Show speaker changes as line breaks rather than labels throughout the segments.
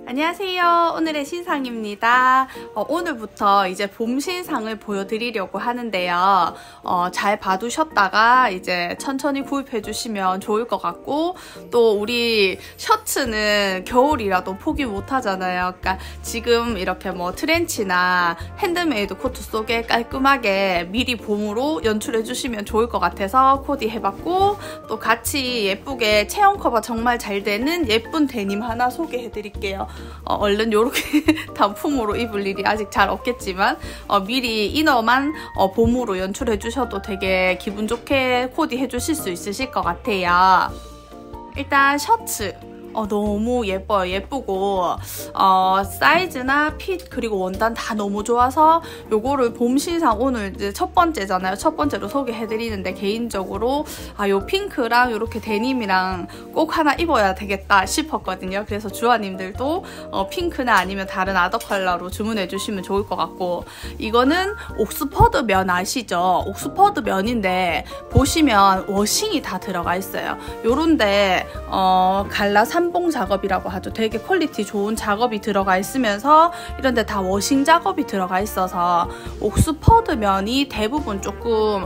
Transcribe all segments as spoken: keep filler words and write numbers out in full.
안녕하세요. 오늘의 신상입니다. 어, 오늘부터 이제 봄 신상을 보여드리려고 하는데요. 어, 잘 봐두셨다가 이제 천천히 구입해 주시면 좋을 것 같고, 또 우리 셔츠는 겨울이라도 포기 못 하잖아요. 그러니까 지금 이렇게 뭐 트렌치나 핸드메이드 코트 속에 깔끔하게 미리 봄으로 연출해 주시면 좋을 것 같아서 코디 해봤고, 또 같이 예쁘게 체형 커버 정말 잘 되는 예쁜 데님 하나 소개해 드릴게요. 어, 얼른 요렇게 단품으로 입을 일이 아직 잘 없겠지만 어, 미리 이너만 어, 봄으로 연출해 주셔도 되게 기분 좋게 코디 해주실 수 있으실 것 같아요. 일단 셔츠 어, 너무 예뻐요. 예쁘고 어, 사이즈나 핏 그리고 원단 다 너무 좋아서 요거를 봄 신상 오늘 이제 첫 번째잖아요. 첫 번째로 소개해드리는데 개인적으로 아, 요 핑크랑 요렇게 데님이랑 꼭 하나 입어야 되겠다 싶었거든요. 그래서 주아님들도 어, 핑크나 아니면 다른 아더 컬러로 주문해주시면 좋을 것 같고, 이거는 옥스퍼드 면 아시죠? 옥스퍼드 면인데 보시면 워싱이 다 들어가 있어요. 요런데 어, 갈라 삼봉 작업이라고 하죠. 되게 퀄리티 좋은 작업이 들어가 있으면서 이런데 다 워싱 작업이 들어가 있어서 옥스퍼드 면이 대부분 조금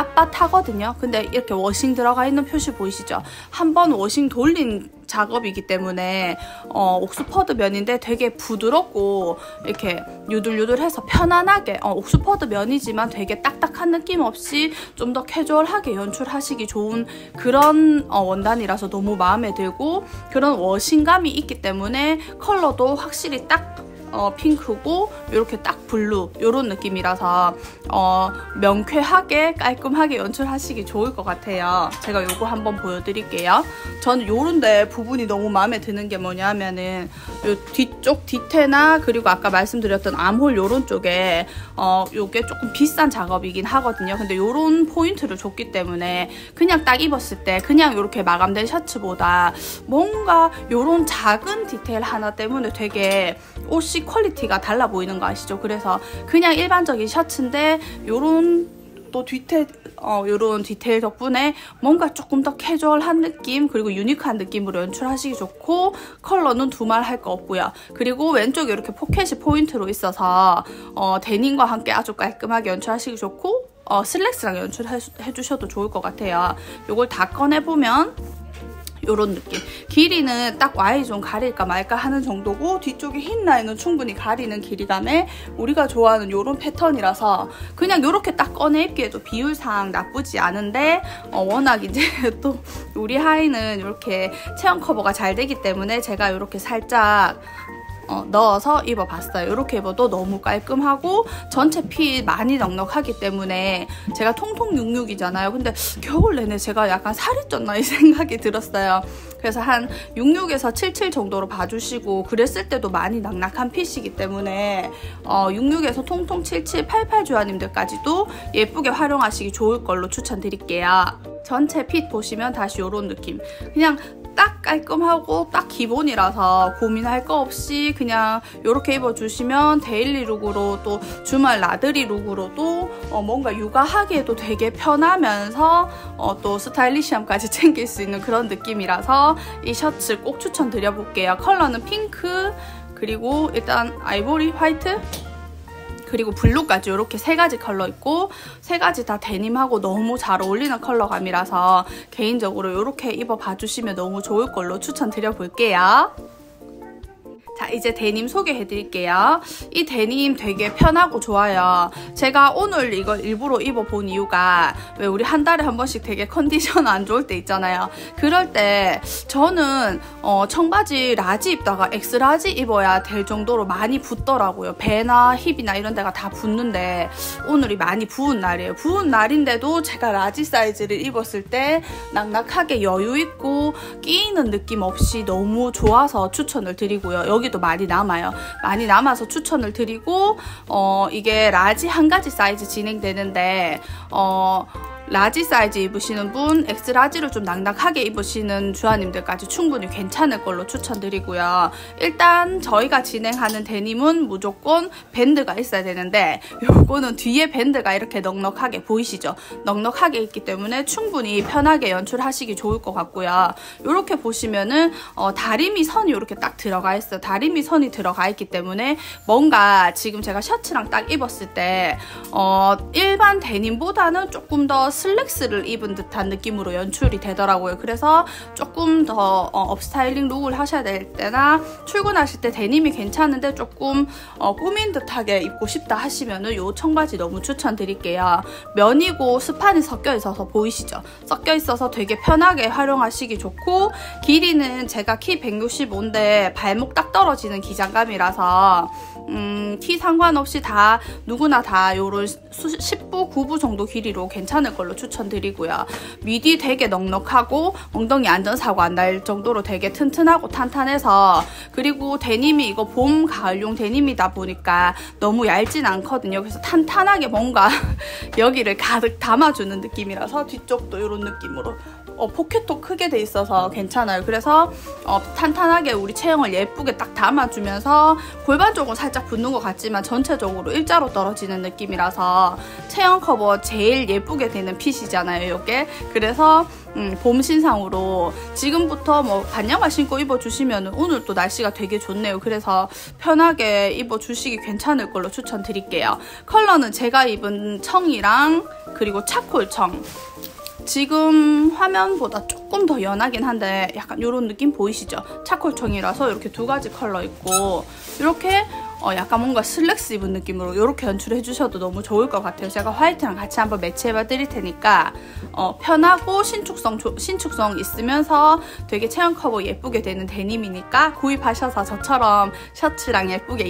빳빳하거든요. 근데 이렇게 워싱 들어가 있는 표시 보이시죠? 한번 워싱 돌린 작업이기 때문에 어, 옥스퍼드 면인데 되게 부드럽고 이렇게 유들유들해서 편안하게 어, 옥스퍼드 면이지만 되게 딱딱한 느낌 없이 좀 더 캐주얼하게 연출하시기 좋은 그런 어, 원단이라서 너무 마음에 들고, 그런 워싱감이 있기 때문에 컬러도 확실히 딱 어, 핑크고 이렇게 딱 블루 이런 느낌이라서 어, 명쾌하게 깔끔하게 연출하시기 좋을 것 같아요. 제가 요거 한번 보여드릴게요. 저는 요런데 부분이 너무 마음에 드는 게 뭐냐면은 요 뒤쪽 디테나 그리고 아까 말씀드렸던 암홀 요런 쪽에 어, 요게 조금 비싼 작업이긴 하거든요. 근데 요런 포인트를 줬기 때문에 그냥 딱 입었을 때 그냥 요렇게 마감된 셔츠보다 뭔가 요런 작은 디테일 하나 때문에 되게 옷이 퀄리티가 달라 보이는 거 아시죠? 그래서 그냥 일반적인 셔츠인데 요런 또 디테일 어, 요런 디테일 덕분에 뭔가 조금 더 캐주얼한 느낌 그리고 유니크한 느낌으로 연출하시기 좋고, 컬러는 두말 할 거 없고요. 그리고 왼쪽에 이렇게 포켓이 포인트로 있어서 어, 데님과 함께 아주 깔끔하게 연출하시기 좋고 어, 슬랙스랑 연출해 주셔도 좋을 것 같아요. 요걸 다 꺼내보면 요런 느낌. 길이는 딱 와이 좀 가릴까 말까 하는 정도고, 뒤쪽에 흰 라인은 충분히 가리는 길이감에 우리가 좋아하는 요런 패턴이라서 그냥 요렇게 딱 꺼내 입기에도 비율상 나쁘지 않은데 어, 워낙 이제 또 우리 하의는 이렇게 체형 커버가 잘 되기 때문에 제가 이렇게 살짝 어, 넣어서 입어봤어요. 이렇게 입어도 너무 깔끔하고 전체 핏 많이 넉넉하기 때문에 제가 통통 육십육이잖아요. 근데 겨울 내내 제가 약간 살이 쪘나 이 생각이 들었어요. 그래서 한 육십육에서 칠십칠 정도로 봐주시고, 그랬을 때도 많이 낙낙한 핏이기 때문에 어, 육십육에서 통통 칠십칠, 팔십팔 주아님들까지도 예쁘게 활용하시기 좋을 걸로 추천드릴게요. 전체 핏 보시면 다시 이런 느낌. 그냥 딱 깔끔하고 딱 기본이라서 고민할 거 없이 그냥 이렇게 입어주시면 데일리 룩으로 또 주말 나들이 룩으로도 어 뭔가 육아하기에도 되게 편하면서 어 또 스타일리시함까지 챙길 수 있는 그런 느낌이라서 이 셔츠 꼭 추천드려볼게요. 컬러는 핑크, 그리고 일단 아이보리 화이트, 그리고 블루까지 이렇게 세 가지 컬러 있고, 세 가지 다 데님하고 너무 잘 어울리는 컬러감이라서 개인적으로 이렇게 입어봐 주시면 너무 좋을 걸로 추천드려볼게요. 자, 이제 데님 소개해드릴게요. 이 데님 되게 편하고 좋아요. 제가 오늘 이걸 일부러 입어본 이유가, 왜 우리 한 달에 한 번씩 되게 컨디션 안 좋을 때 있잖아요. 그럴 때 저는 어, 청바지 라지 입다가 엑스라지 입어야 될 정도로 많이 붓더라고요. 배나 힙이나 이런 데가 다 붓는데 오늘이 많이 부은 날이에요. 부은 날인데도 제가 라지 사이즈를 입었을 때 낙낙하게 여유 있고 끼이는 느낌 없이 너무 좋아서 추천을 드리고요. 여기 많이 남아요. 많이 남아서 추천을 드리고, 어, 이게 라지 한 가지 사이즈 진행되는데 어, 라지 사이즈 입으시는 분, 엑스라지를 좀 낭낭하게 입으시는 주아님들까지 충분히 괜찮을 걸로 추천드리고요. 일단 저희가 진행하는 데님은 무조건 밴드가 있어야 되는데 요거는 뒤에 밴드가 이렇게 넉넉하게 보이시죠? 넉넉하게 있기 때문에 충분히 편하게 연출하시기 좋을 것 같고요. 이렇게 보시면은 어, 다리미 선이 이렇게 딱 들어가 있어요. 다리미 선이 들어가 있기 때문에 뭔가 지금 제가 셔츠랑 딱 입었을 때 어, 일반 데님보다는 조금 더 슬랙스를 입은 듯한 느낌으로 연출이 되더라고요. 그래서 조금 더 어, 업스타일링 룩을 하셔야 될 때나 출근하실 때 데님이 괜찮은데 조금 어, 꾸민 듯하게 입고 싶다 하시면은 요 청바지 너무 추천드릴게요. 면이고 스판이 섞여 있어서 보이시죠? 섞여 있어서 되게 편하게 활용하시기 좋고, 길이는 제가 키 백육십오인데 발목 딱 떨어지는 기장감이라서 음, 키 상관없이 다 누구나 다 요런 십부, 구부 정도 길이로 괜찮을 걸로 추천드리고요. 미디 되게 넉넉하고 엉덩이 안전사고 안 날 정도로 되게 튼튼하고 탄탄해서, 그리고 데님이 이거 봄, 가을용 데님이다 보니까 너무 얇진 않거든요. 그래서 탄탄하게 뭔가 여기를 가득 담아주는 느낌이라서 뒤쪽도 이런 느낌으로 어, 포켓도 크게 돼 있어서 괜찮아요. 그래서 어, 탄탄하게 우리 체형을 예쁘게 딱 담아주면서 골반 쪽은 살짝 붙는 것 같지만 전체적으로 일자로 떨어지는 느낌이라서 체형 커버 제일 예쁘게 되는 핏이잖아요, 이게. 그래서 음, 봄 신상으로 지금부터 뭐 반야마 신고 입어주시면 오늘 또 날씨가 되게 좋네요. 그래서 편하게 입어주시기 괜찮을 걸로 추천드릴게요. 컬러는 제가 입은 청이랑 그리고 차콜청, 지금 화면보다 조금 더 연하긴 한데 약간 이런 느낌 보이시죠? 차콜청이라서 이렇게 두 가지 컬러 있고, 이렇게 어 약간 뭔가 슬랙스 입은 느낌으로 이렇게 연출해 주셔도 너무 좋을 것 같아요. 제가 화이트랑 같이 한번 매치해봐 드릴 테니까 어 편하고 신축성 조, 신축성 있으면서 되게 체형 커버 예쁘게 되는 데님이니까 구입하셔서 저처럼 셔츠랑 예쁘게